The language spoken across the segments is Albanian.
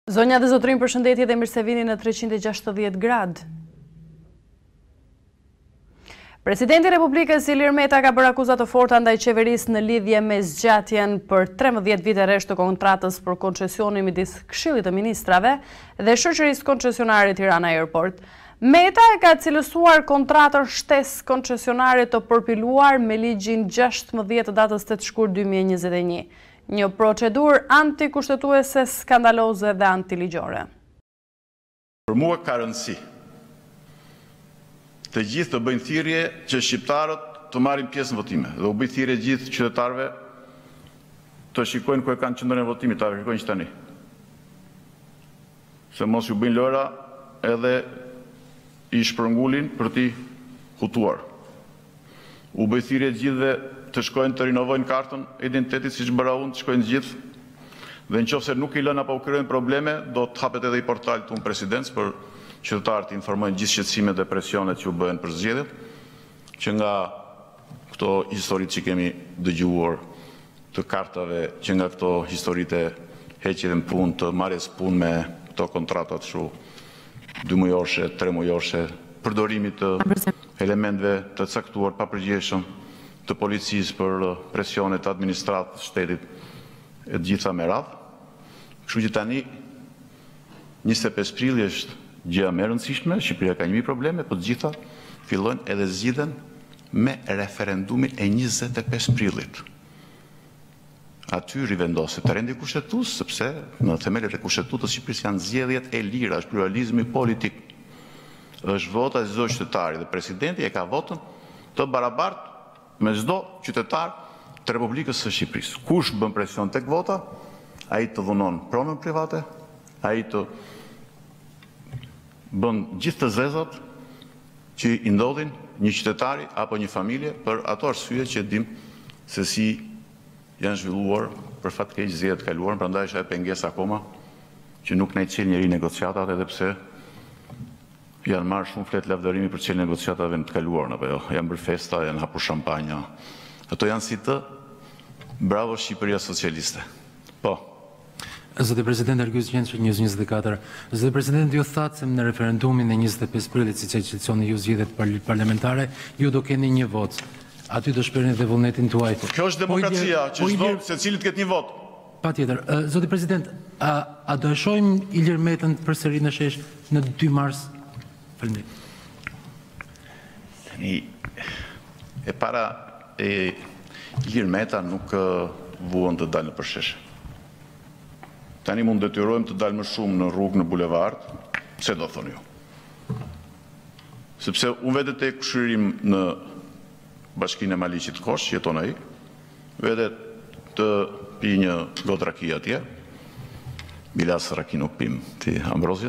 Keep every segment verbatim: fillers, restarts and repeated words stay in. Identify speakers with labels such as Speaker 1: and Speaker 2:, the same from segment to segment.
Speaker 1: Zonja dhe zotrin, përshëndetje dhe mirë se vini në treqind e gjashtëdhjetë gradë. Presidenti i Republikës Ilir Meta ka bërë akuza të forta ndaj qeverisë në lidhje me zgjatjen për trembëdhjetë vite resh të kontratës për koncesionin midis Këshillit të Ministrave dhe shoqërisë koncesionare Tirana Airport. Meta e ka cilësuar kontratën shtesë koncesionarit të përpiluar me ligjin gjashtëdhjetë të datës tetë shkurt dy mijë e njëzet e një. Një procedurë antikushtetuese, skandaloze dhe antiligjore.
Speaker 2: Për mua ka rëndësi të gjithë të bëjnë thirrje që shqiptarët të marrin pjesë në votime dhe u bëj thirrje gjithë qytetarëve të shikojnë ku e kanë qendrën e votimit, ta shikojnë që tani. Se mos ju bëjnë lëra edhe i shpërngulin për t'i hutuar. U bëj thirrje gjithë dhe të shkojnë të rinovojnë kartën e identitetit siç bëra unë, të shkojnë gjithë. Dhe nëse nuk i lënë apo u krijojnë probleme, do të hapet edhe i portal tonë presidencë për qytetarët të informojnë gjithë shqetësimet dhe presionet që u bëhen për zgjedhjet, që nga këto historitë që kemi dëgjuar të kartave, që nga këto historitë heqjeve në punë, të marrjes punë me këto kontratat shu dy mujorshe, tre mujorshe, përdorimit të elementeve të caktuar pa përgjegjshëm të policisë për presionet të administratës shtetit e gjitha me radhë. Kështu që tani njëzet e pesë prilli është gjëja më e rëndësishme, Shqipëria ka një mijë probleme, por të gjitha fillojnë edhe zgjidhen me referendumin e njëzet e pesë prillit. Aty rivendoset rendi kushtetues, sepse në themelet e kushtetutës Shqipërisë janë zgjedhjet e lira, është pluralizmi politik. Është vota e çdo qytetari dhe presidenti e ka votën të barabartë me çdo qytetar të Republikës së Shqipërisë. Kush bën presion tek vota, ai të dhunon pronën private, ai të bën gjithë të zezat që i ndodhin një qytetari apo një familje për ato arsye që dim se si janë zhvilluar për fat keq zgjedhjet e kaluara, prandaj është e pengesë akoma që nuk na i çel njëri negociatat, edhe pse janë marrë shumë fletë lavdërimi për çeljen e negociatave në të kaluarën, apo jo, janë bërë festa, janë hapur shampanja. Ato janë si të bravo Shqipëria socialiste. Po.
Speaker 3: Zoti President, Argjus Gjendë, njëzet e njëzet e katër. Zoti President, ju thatë se në referendumin e njëzet e pesë prillit, si që qëllicioni ju zgjedhjet parlamentare, ju do keni një vot. Aty do shpërni dhe vullnetin tuaj.
Speaker 2: Kjo është demokracia, që çdo secilit ketë një vot.
Speaker 3: Patjetër. Zoti President, a do e shohim Ilir Metën përsëri në shesh në dy mars?
Speaker 2: Tani, e para, e Ilir Meta nuk vuan të dalë në përsheshe. Tani mund detyrojmë të dalë më shumë në rrugë, në bulevard, se do thonë ju. Sepse unë vedet e këshirim në bashkinë e Maliqit Kosh, jeton ai, vedet të pi një gotë raki atje, bilas raki nuk pim ti Ambrozia,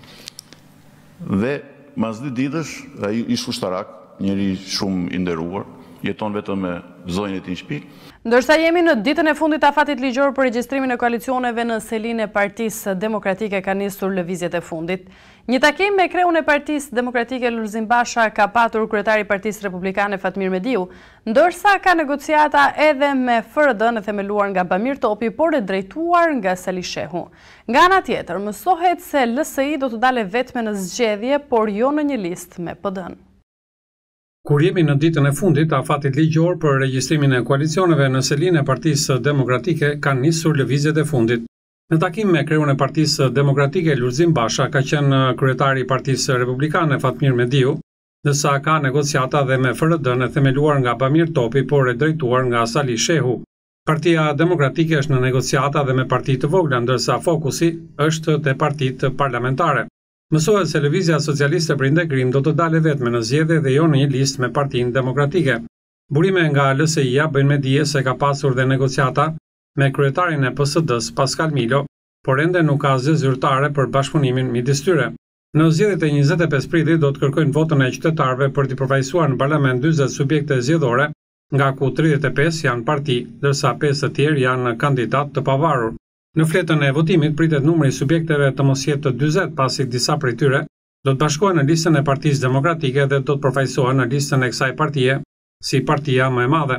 Speaker 2: dhe mas dy ditësh, ai ish ushtarak, njëri shumë i nderuar, jeton vetëm me zonjën e tij në shtëpi.
Speaker 1: Ndërsa jemi në ditën e fundit të afatit ligjor për regjistrimin e koalicioneve në selinë e Partisë Demokratike, ka nisur lëvizjet e fundit. Një takim me kreun e Partisë Demokratike Lulzim Basha ka patur kryetari i Partisë Republikane Fatmir Mediu, ndërsa ka negociata edhe me F R D-n e themeluar nga Bamir Topi, por e drejtuar nga Sali Shehu. Nga ana tjetër, mësohet se L S I do të dalë vetme në zgjedhje, por jo në një listë me P D-n.
Speaker 4: Kur jemi në ditën e fundit të afatit ligjor për regjistrimin e koalicioneve në selinë e Partisë Demokratike, kanë nisur lëvizjet e fundit. Në takim me kreun e Partisë Demokratike Lulzim Basha ka qenë kryetari i Partisë Republikane Fatmir Mediu, ndërsa ka negociata dhe me F R D-n e themeluar nga Bamir Topi, por e drejtuar nga Sali Shehu. Partia Demokratike është në negociata dhe me parti të vogla, ndërsa fokusi është te partitë parlamentare. Mësohet se Lëvizja Socialiste për Integrim do të dalë vetme në zgjedhje dhe jo në një listë me Partinë Demokratike. Burime nga L S I-ja bëjnë me dije se ka pasur dhe negociata me kryetarin e P S D-s Pascal Milo, por ende nuk ka asgjë zyrtare për bashkëpunimin midis tyre. Në zgjedhjet e njëzet e pesë prillit do të kërkojnë votën e qytetarëve për t'i përfaqësuar në parlament dyzet subjekte zgjedhore, nga ku tridhjetë e pesë janë parti, ndërsa pesë të tjerë janë kandidat të pavarur. Në fletën e votimit pritet numri i subjekteve të mos jetë të dyzet, pasi disa prej tyre do të bashkohen në listën e Partisë Demokratike dhe do të përfaqësohen në listën e kësaj partie si partia më e madhe.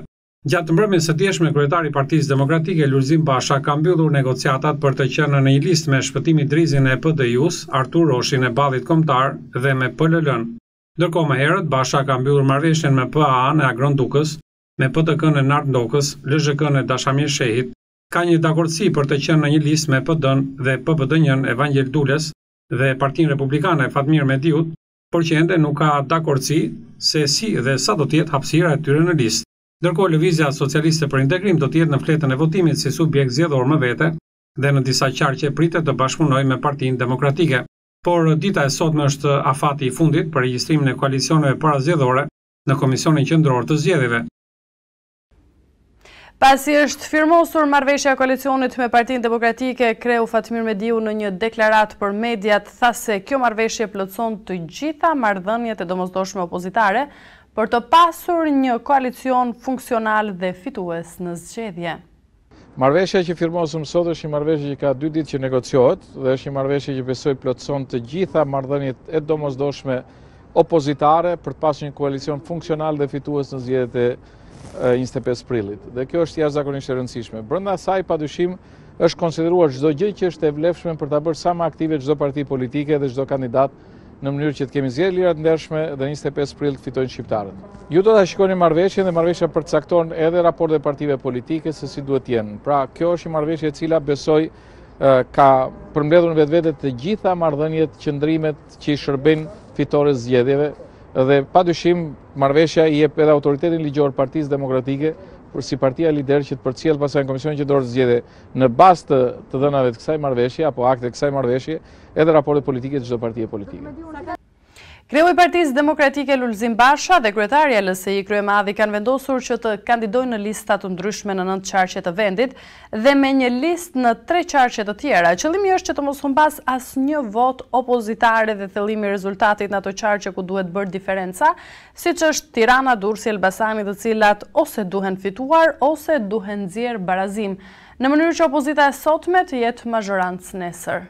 Speaker 4: Gjatë mbrëmjes së dieshme, kryetari i Partisë Demokratike Lulzim Basha ka mbyllur negociatat për të qenë në një listë me Shpëtimi Drizin e P D I-s, Artur Roshin e Ballit Kombëtar dhe me P L L-n. Ndërkohë më herët Basha ka mbyllur marrëveshjen me P A A-n e Agrondukës, me P T K-n e Narndokës, L Z K-n e Dashamir Shehit, ka një dakordsi për të qenë në një listë me P D-n dhe P P D N-n e Vangjel Dules dhe Partinë Republikane e Fatmir Mediut, por që ende nuk ka dakordsi se si dhe sa do të jetë hapësira e tyre në listë. Ndërkohë Lëvizja Socialiste për Integrim do të jetë në fletën e votimit si subjekt zgjedhor më vete dhe në disa qarqe pritet të bashkëpunojë me Partinë Demokratike. Por dita e sotme është afati i fundit për regjistrimin e koalicioneve parazgjedhore në Komisionin Qendror të Zgjedhjeve.
Speaker 1: Pasi është firmosur marrëveshja e koalicionit me Partinë Demokratike, kreu Fatmir Mediu në një deklaratë për mediat tha se kjo marrëveshje plotëson të gjitha marrëdhëniet e domosdoshme opozitare për të pasur një koalicion funksional dhe fitues në zgjedhje.
Speaker 5: Marrëveshja që firmosëm sot është një marrëveshje që ka dy ditë që negociohet dhe është një marrëveshje që besoj plotëson të gjitha marrëdhëniet e domosdoshme opozitare për të pasur një koalicion funksional dhe fitues në zgjedhjet e njëzet e pesë prillit. Dhe kjo është jashtëzakonisht e rëndësishme. Brenda saj padyshim është konsideruar çdo gjë që është e vlefshme për ta bërë sa më aktive çdo parti politike dhe çdo kandidat në mënyrë që të kemi zgjedhje lira të ndershme dhe njëzet e pesë prill të fitojnë shqiptarët. Ju do ta shikoni marrëveshjen dhe marrëveshja përcakton edhe raportet e partive politike se si duhet të jenë. Pra, kjo është një marrëveshje e cila besoj ka përmbledhur në vetvete të gjitha marrëdhëniet, qëndrimet që i shërbejnë fitores zgjedhjeve dhe padyshim marrëveshja i jep edhe autoritetin ligjor Partisë Demokratike për si partia lider që të përcjell pasaj në Komisionin Qendror të Zgjedhjeve në bazë të, të dhënave të kësaj marrëveshje apo akte të kësaj marrëveshje edhe raportet politike të çdo partie politike.
Speaker 1: Kreu i Partisë Demokratike Lulzim Basha dhe kryetari i L S I Kryemadhi kanë vendosur që të kandidojnë në lista të ndryshme në nëntë qarqe të vendit dhe me një listë në tre qarqe të tjera. Qëllimi është që të mos humbas asnjë vot opozitare dhe thellimi i rezultatit në ato qarqe ku duhet bërë diferenca, siç është Tirana, Durrësi, Elbasani, të cilat ose duhen fituar ose duhen nxjerr barazim, në mënyrë që opozita e sotme të jetë mazhorancë nesër.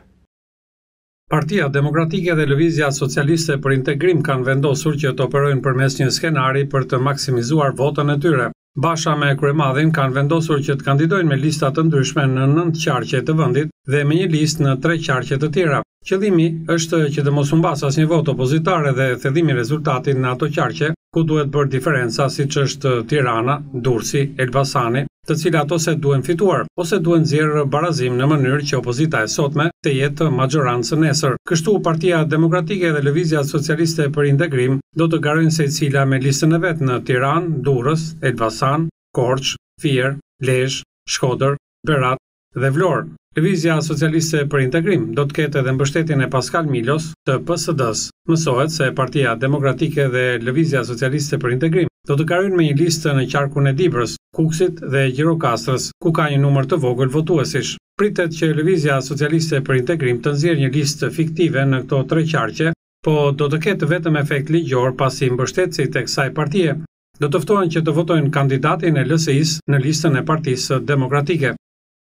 Speaker 4: Partia Demokratike dhe Lëvizja Socialiste për Integrim kanë vendosur që të operojnë përmes një skenari për të maksimizuar votën e tyre. Basha me Kryemadhin kanë vendosur që të kandidojnë me lista të ndryshme në nëntë qarqe të vendit dhe me një listë në tre qarqe të tjera. Qëllimi është që të mos humbas asnjë vot opozitare dhe thellimi i rezultatit në ato qarqe ku duhet bërë diferenca, siç është Tirana, Durrësi, Elbasani, të cilat ose duhen fituar, ose duhen nxjerrë barazim në mënyrë që opozita e sotme të jetë mazhorancë nesër. Kështu Partia Demokratike dhe Lëvizja Socialiste për Integrim do të garojnë secila me listën e vet në Tiranë, Durrës, Elbasan, Korçë, Fier, Lezhë, Shkodër, Berat dhe Vlorë. Lëvizja Socialiste për Integrim do të ketë edhe mbështetjen e Paskal Milos të P S D-s. Mësohet se Partia Demokratike dhe Lëvizja Socialiste për Integrim do të garojnë me një listë në qarkun e Dibrës, Kuksit dhe Gjirokastrës, ku ka një numër të vogël votuesish. Pritet që Lëvizja Socialiste për Integrim të nxjerrë një listë fiktive në këto tre qarqe, po do të ketë vetëm efekt ligjor pasi mbështetësit e kësaj partie do të ftohen që të votojnë kandidatin e L S I-s në listën e Partisë Demokratike.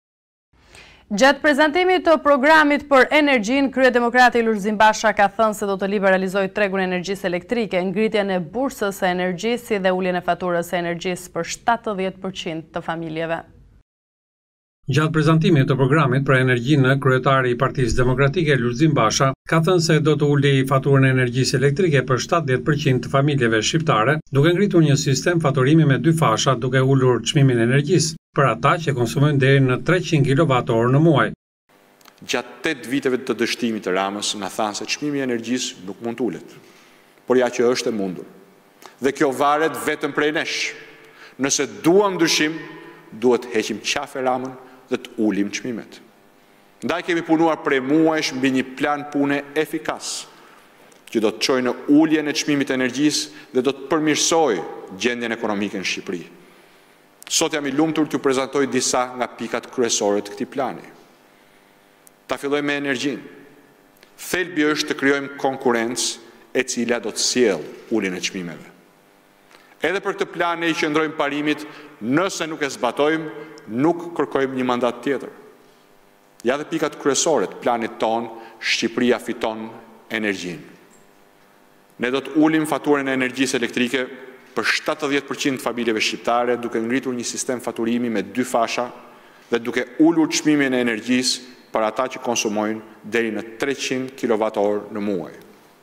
Speaker 1: Gjatë prezantimit të programit për energjinë, kryedemokrati Lulzim Basha ka thënë se do të liberalizojë tregun e energjisë elektrike, ngritjen e bursës së energjisë dhe uljen e faturës së energjisë për shtatëdhjetë përqind të familjeve.
Speaker 4: Gjatë prezantimit të programit për energjinë, kryetari i Partisë Demokratike Lulzim Basha ka thënë se do të ulë faturën e energjisë elektrike për shtatëdhjetë përqind të familjeve shqiptare, duke ngritur një sistem faturimi me dy fasha duke ulur çmimin e energjisë për ata që konsumojnë deri në treqind kilowat-orë në muaj.
Speaker 6: Gjatë tetë viteve të dështimit të Ramës, na thanë se çmimi i energjisë nuk mund të ulet, por ja që është e mundur. Dhe kjo varet vetëm prej nesh. Nëse duam ndryshim, duhet heqim qafë Ramën dhe të ulim çmimet. Ndaj kemi punuar prej muajsh mbi një plan pune efikas, që do të çojë në uljen e çmimit të energjisë dhe do të përmirësojë gjendjen ekonomike në Shqipëri. Sot jam i lumtur t'ju prezantoj disa nga pikat kryesore të këtij plani. Ta fillojmë me energjinë. Thelbi është të krijojmë konkurrencë e cila do të sjellë uljen e çmimeve. Edhe për këtë plan ne i qëndrojmë parimit, nëse nuk e zbatojmë, nuk kërkojmë një mandat tjetër. Ja dhe pikat kryesore të planit ton, Shqipëria fiton energjinë. Ne do të ulim faturën e energjisë elektrike për shtatëdhjetë përqind të familjeve shqiptare, duke ngritur një sistem faturimi me dy fasha dhe duke ulur çmimin e energjisë për ata që konsumojnë deri në treqind kilowatt orë në muaj.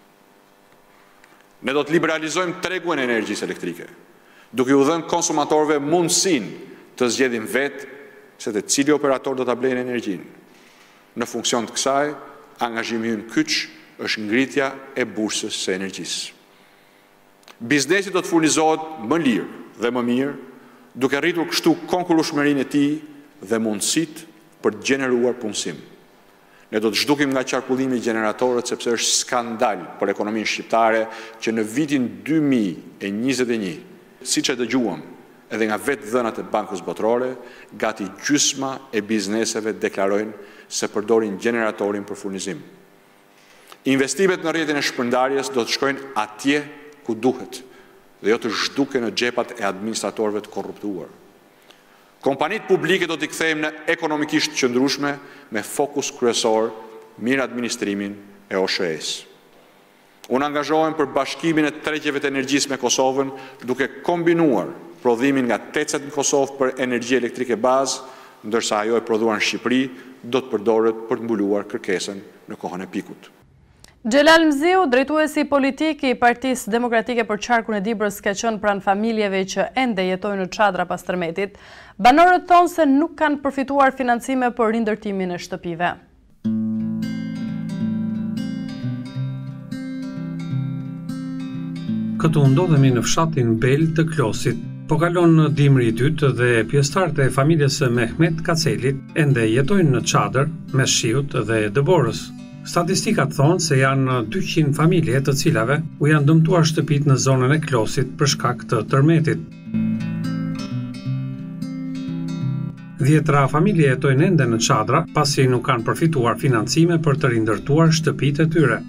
Speaker 6: Ne do të liberalizojmë tregun e energjisë elektrike, duke u dhënë konsumatorëve mundësinë të zgjedhin vetë se te cili operator do ta blejnë energjinë. Në funksion të kësaj, angazhimi ynë kyç është ngritja e bursës së energjisë. Biznesi do të furnizohet më lirë dhe më mirë, duke rritur kështu konkurrueshmërinë e tij dhe mundësitë për të gjeneruar punësim. Ne do të zhdukim nga qarkullimi i generatorët sepse është skandal për ekonominë shqiptare që në vitin dy mijë e njëzet e një, siç e dëgjuam edhe nga vetë dhënat e Bankës Botërore, gati gjysma e bizneseve deklarojnë se përdorin generatorin për furnizim. Investimet në rrjetin e shpërndarjes do të shkojnë atje ku duhet dhe jo të zhduke në xhepat e administratorëve të korruptuar. Kompanitë publike do t'i kthejmë në ekonomikisht qëndrueshme me fokus kryesor mirë administrimin e O S H E-s. Unë angazhohem për bashkimin e tregjeve të energjisë me Kosovën, duke kombinuar prodhimin nga tecet në Kosovë për energji elektrike bazë, ndërsa ajo e prodhuar në Shqipëri do të përdoret për të mbuluar kërkesën në kohën e pikut.
Speaker 1: Xhelal Mziu, drejtuesi politik i Partisë Demokratike për qarkun e Dibrës, ka qenë pranë familjeve që ende jetojnë në çadra pas tërmetit. Banorët thonë se nuk kanë përfituar financime për rindërtimin e shtëpive.
Speaker 4: Këtu ndodhemi në fshatin Bel të Klosit. Po kalon në dimri i dytë dhe pjesëtarët e familjes së Mehmet Kacelit ende jetojnë në çadër mes shiut dhe dëborës. Statistikat thonë se janë dyqind familje të cilave u janë dëmtuar shtëpit në zonën e Klosit për shkak të tërmetit. Dhjetra familje jetojnë ende në çadra pasi nuk kanë përfituar financime për të rindërtuar shtëpitë e tyre.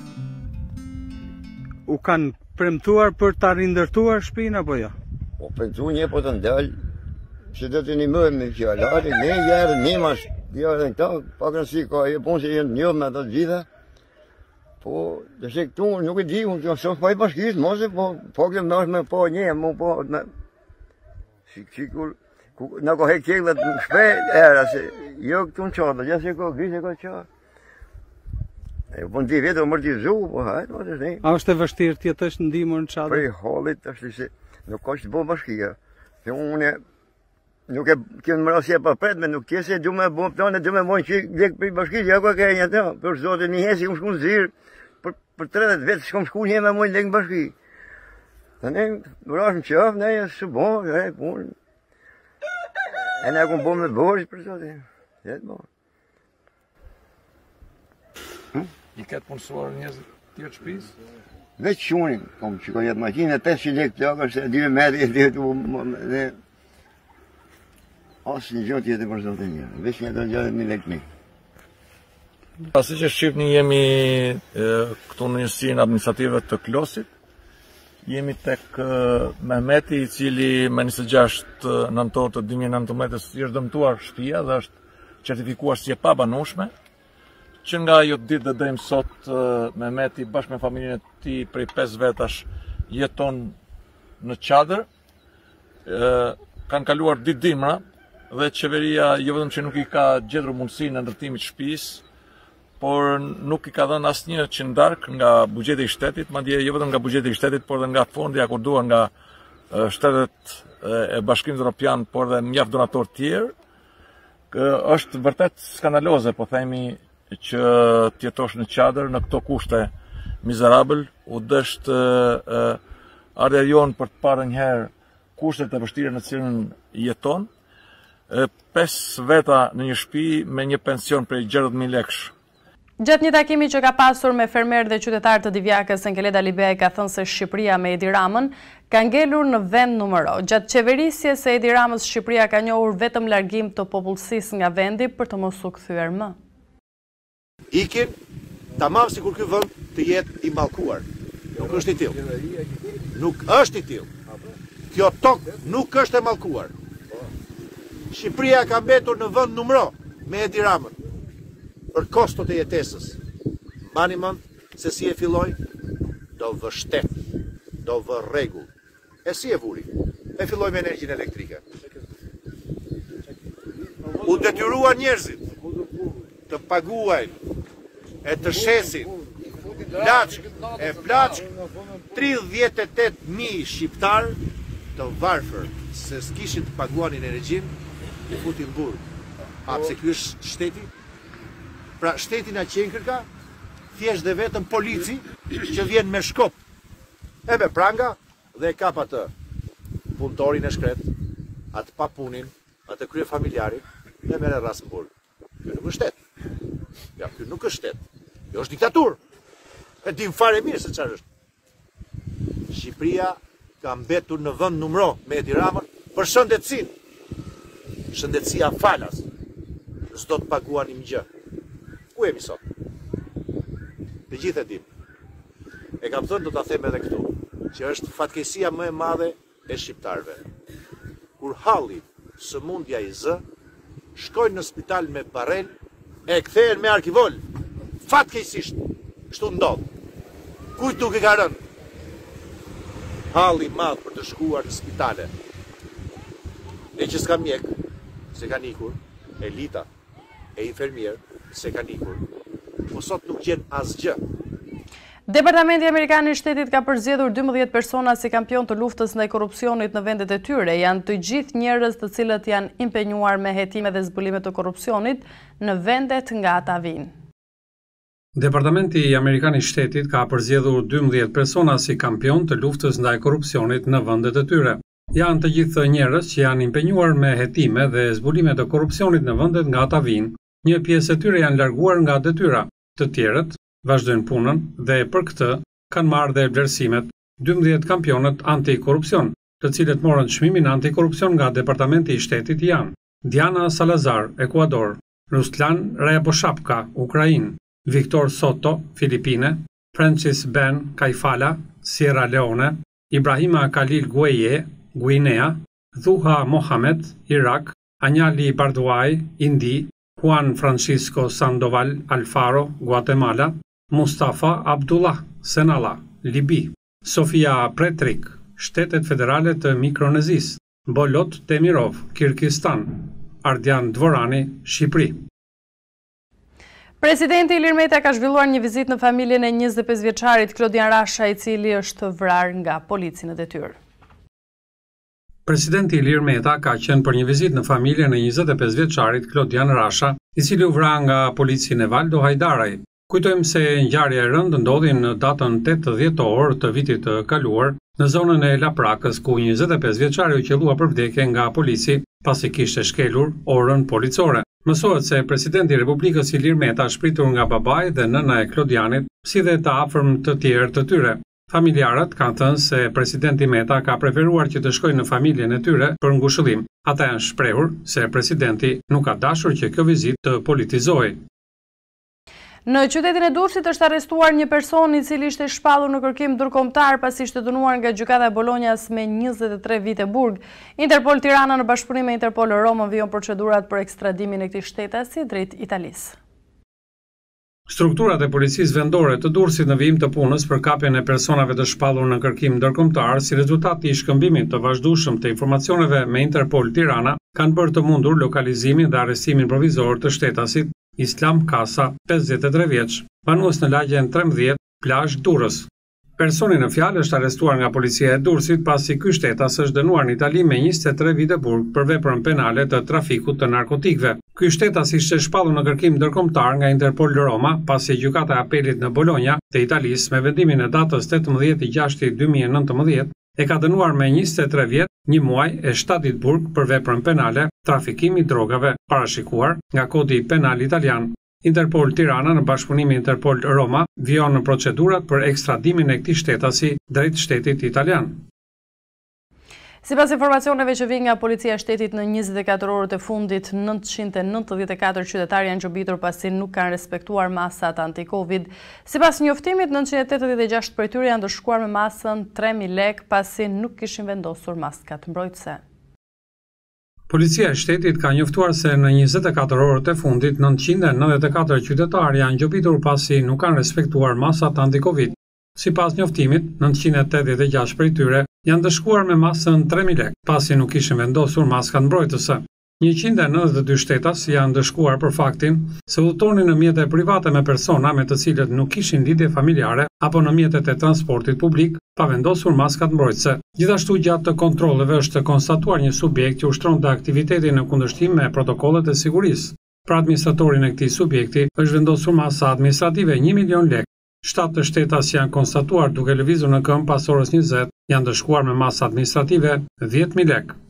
Speaker 7: U kanë premtuar për ta rindërtuar shtëpinë apo jo?
Speaker 8: Po premtu një po të ndalë, që do të një mëjmë me fjallari, ne jarë, një mas, jarë në ta, pak nësi ka e punë që jenë një me ato gjitha, po, dhe se këtu nuk e di, unë të shumë pa i bashkisë, mose, po, po këtë më është me po një, mu po, me, si, si kur, në ko hek qeklet në shpe, era, se, jo këtu në qatë, gjithë se ko grisë e ko qatë. E po në ti vetë o mërtizu, po hajtë, po të shni.
Speaker 7: A është e vështirë tjetësh në ndihmën në çadër?
Speaker 8: Prej hallit është se nuk ka që të bo bashkia. Se unë nuk e kemë më rasje pa pret, me nuk kese du me bo plane, du me mojnë që vek për bashkia, që ako ka e një të, për zote një hesi këmë shku në zirë, për, për tridhjetë vetë shkom shku një me mojnë lek në bashki. Dhe ne, më rashë në qafë, ne, së bo, e punë. E ne këmë bo me borës për zote, jetë bo.
Speaker 5: I ketë punësuar njëzë tjerë shpisë?
Speaker 8: Veç shunin, kom që ka jetë makinë, e pesëqind lekë plaka, se dy metri, dhe asë një gjotë jetë për zote një, veç një të gjatë një lekë një.
Speaker 5: Pasi që Shqipni jemi këtu në njësinë administrative të Klosit, jemi tek Mehmeti, i cili me njëzet e gjashtë nëntor të dy mijë e nëntëmbëdhjetë është dëmtuar shtëpia dhe është certifikuar si e pabanueshme, që nga ajo ditë dhe deri sot Mehmeti bashkë me familjen e tij prej pesë vetash jeton në çadër. Kanë kaluar ditë dimra dhe qeveria jo vetëm që nuk i ka gjetur mundësinë e ndërtimit të shtëpisë, por nuk i ka dhënë asnjë qendark nga buxheti i shtetit, madje jo vetëm nga buxheti i shtetit, por edhe nga fondi akorduar nga shtetet e Bashkimit Evropian, por edhe mjaft donatorë të tjerë. Është vërtet skandaloze, po themi, që tjetosh në çadër në këto kushte mizerabël, u dësht ardha jonë për të parë një herë kushtet e vështira në cilën jeton, pesë veta në një shtëpi me një pension prej gjashtëdhjetë mijë lekësh.
Speaker 1: Gjatë një takimi që ka pasur me fermerë dhe qytetarë të Divjakës, Enkeleda Libej ka thënë se Shqipëria me Edi Ramën ka ngelur në vend numero. Gjatë qeverisjes së Edi Ramës, Shqipëria ka njohur vetëm largim të popullsisë nga vendi për të mos u kthyer më.
Speaker 9: Ikin, tamam si kur ky vend të jetë i mallkuar. Nuk është i tillë. Nuk është i tillë. Kjo tokë nuk është e mallkuar. Shqipëria ka mbetur në vend numero me Edi Ramën për kostot e jetesës. Mbani mend se si e filloi, do vë shtet, do vë rregull, E si e vuri? E filloj me energjinë elektrike. U detyrua njerëzit të paguajnë e të shesin plaçk e plaçk tridhjetë e tetë mijë shqiptar të varfër se s'kishin të paguanin energjinë i futin burg. A pse ky është shteti? Pra shteti na qenë kërka, thjesht dhe vetëm polici që vjen me shkop e me pranga dhe e kap atë punëtorin e shkret, atë papunin, atë krye familjarin dhe mere rast në burg. Kjo nuk është shtet. Ja, kjo nuk është shtet. Kjo është diktatur. E dim fare mirë se çfarë është. Shqipëria ka mbetur në vend numëro me Edi Ramën për shëndetësinë. Shëndetësia falas. S'do të paguanim gjë. Ku jemi sot? Të gjithë e dim. E kam thënë do ta them edhe këtu, që është fatkeqësia më e madhe e shqiptarëve. Kur halli sëmundja i zë, shkojnë në spital me barel e kthehen me arkivol. Fatkeqësisht, kështu ndodh. Kujt nuk e ka rënë? Halli madh për të shkuar në spitale. E që s'ka mjek, se ka nikur, elita e infermier, se ka nikur. Po sot nuk gjen asgjë.
Speaker 1: Departamenti Amerikan i Shtetit ka përzgjedhur dymbëdhjetë persona si kampion të luftës ndaj korrupsionit në vendet e tyre. Janë të gjithë njerëz të cilët janë impenjuar me hetime dhe zbulime të korrupsionit në vendet nga ata vinë.
Speaker 4: Departamenti Amerikan i Shtetit ka përzgjedhur dymbëdhjetë persona si kampion të luftës ndaj korrupsionit në vendet e tyre. Janë të gjithë njerëz që janë impenjuar me hetime dhe zbulime të korrupsionit në vendet nga ata vinë. Një pjesë e tyre janë larguar nga detyra, të tjerët vazhdojnë punën dhe për këtë kanë marrë dhe vlerësimet dymbëdhjetë kampionët antikorrupsion, të cilët morën çmimin antikorrupsion nga Departamenti i Shtetit janë Diana Salazar, Ekuador, Ruslan Rajaboshapka, Ukrainë, Victor Soto, Filipine, Francis Ben Kaifala, Sierra Leone, Ibrahima Khalil Gueye, Guinea, Dhuha Mohamed, Irak, Anjali Bardwaj, Indi, Juan Francisco Sandoval Alfaro, Guatemala, Mustafa Abdullah, Senala, Libi, Sofia Pretrik, Shtetet Federale të Mikronezis, Bolot Temirov, Kirgistan, Ardian Dvorani, Shqipëri.
Speaker 1: Presidenti Ilir Meta ka zhvilluar një vizitë në familjen e njëzet e pesë vjeçarit Klodian Rasha, i cili është vrarë nga polici në detyrë.
Speaker 4: Presidenti Ilir Meta ka qenë për një vizitë në familjen e njëzet e pesë vjeçarit Klodian Rasha, i cili u vra nga polici në Valdo Hajdaraj. Kujtojmë se ngjarja e rëndë ndodhi në datën tetë dhjetor të vitit të kaluar në zonën e Laprakës, ku njëzet e pesë vjeçari u qellua për vdekje nga polici pasi kishte shkelur orën policore. Mësohet se presidenti i Republikës Ilir Meta shpritur nga babai dhe nëna e Klodianit, si dhe të afërm të tjerë të tyre. Familjarët kanë thënë se presidenti Meta ka preferuar që të shkojnë në familjen e tyre për ngushëllim. Ata janë shprehur se presidenti nuk ka dashur që kjo vizitë të politizohej.
Speaker 1: Në qytetin e Durrësit është arrestuar një person i cili ishte shpallur në kërkim ndërkombëtar pasi ishte dënuar nga gjykata e Bolonjas me njëzet e tre vite burg. Interpol Tirana në bashkëpunim me Interpol Roma vijon procedurat për ekstradimin e këtij shtetasi drejt Italisë.
Speaker 4: Strukturat e policisë vendore të Durrësit në vijim të punës për kapjen e personave të shpallur në kërkim ndërkombëtar si rezultat i shkëmbimit të vazhdueshëm të informacioneve me Interpol Tirana kanë bërë të mundur lokalizimin dhe arrestimin provizor të shtetasit Islam Kasa, pesëdhjetë e tre vjeç, banues në lagjen trembëdhjetë, plazh Durrës. Personi në fjalë është arrestuar nga policia e Durrësit pasi ky shtetas është dënuar në Itali me njëzet e tre vite burg për veprën penale të trafikut të narkotikëve. Ky shtetas ishte shpallur në kërkim ndërkombëtar nga Interpol Roma pasi gjykata e apelit në Bologna të Italisë me vendimin e datës tetëmbëdhjetë gjashti dy mijë e nëntëmbëdhjetë e ka dënuar me njëzet e tre vjet, një muaj e shtatë ditë burg për veprën penale, trafikimi i drogave, parashikuar nga Kodi Penal Italian. Interpol Tirana në bashkëpunim me Interpol Roma vijon në procedurat për ekstradimin e këtij shtetasi drejt shtetit italian.
Speaker 1: Sipas informacioneve që vijnë nga policia e shtetit, në njëzet e katër orët e fundit, nëntëqind e nëntëdhjetë e katër qytetarë janë gjobitur pasi nuk kanë respektuar masat anti-Covid. Sipas njoftimit, nëntëqind e tetëdhjetë e gjashtë prej tyre janë dëshkuar me masën tre mijë lekë pasi nuk kishin vendosur maskat mbrojtëse.
Speaker 4: Policia e shtetit ka njoftuar se në njëzet e katër orët e fundit, nëntëqind e nëntëdhjetë e katër qytetarë janë gjobitur pasi nuk kanë respektuar masat anti-Covid. Sipas njoftimit, nëntëqind e tetëdhjetë e gjashtë prej tyre janë dëshkuar me masën tre mijë lekë, pasi nuk kishin vendosur maskat mbrojtëse. njëqind e nëntëdhjetë e dy shtetas janë dëshkuar për faktin se udhëtonin në mjete private me persona me të cilët nuk kishin lidhje familjare apo në mjetet e transportit publik pa vendosur maskat mbrojtëse. Gjithashtu gjatë të kontrolleve është konstatuar një subjekt që ushtronte aktivitetin në kundërshtim me protokollet e sigurisë. Për administratorin e këtij subjekti është vendosur masa administrative një milion lekë. Shtatë të shtetas janë konstatuar duke lëvizur në këmbë pas orës njëzet, janë dëshkuar me masa administrative dhjetë mijë lekë.